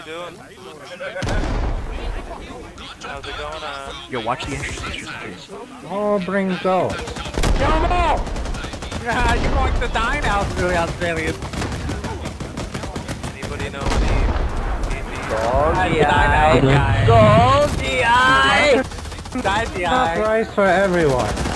doing? How's it going? Yo, watch the interstitials, please. Oh, bring those. Kill them all! You're going to die now, really Australian. Anybody know any? Go, DI! Go, DI! Die, Not DI! rice for everyone.